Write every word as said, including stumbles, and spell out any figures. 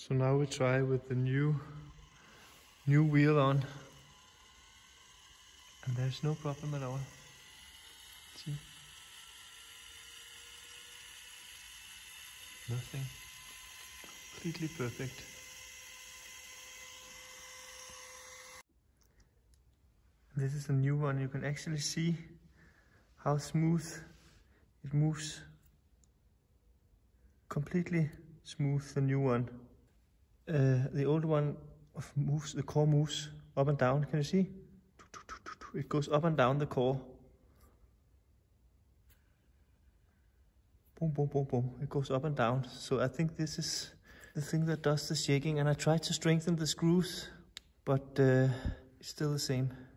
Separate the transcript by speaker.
Speaker 1: So now we try with the new new wheel on, and there's no problem at all. See? Nothing. Completely perfect. This is a new one. You can actually see how smooth it moves. Completely smooth, the new one. Uh, the old one moves, the core moves up and down. Can you see? It goes up and down the core. Boom, boom, boom, boom. It goes up and down. So I think this is the thing that does the shaking. And I tried to strengthen the screws, but uh, it's still the same.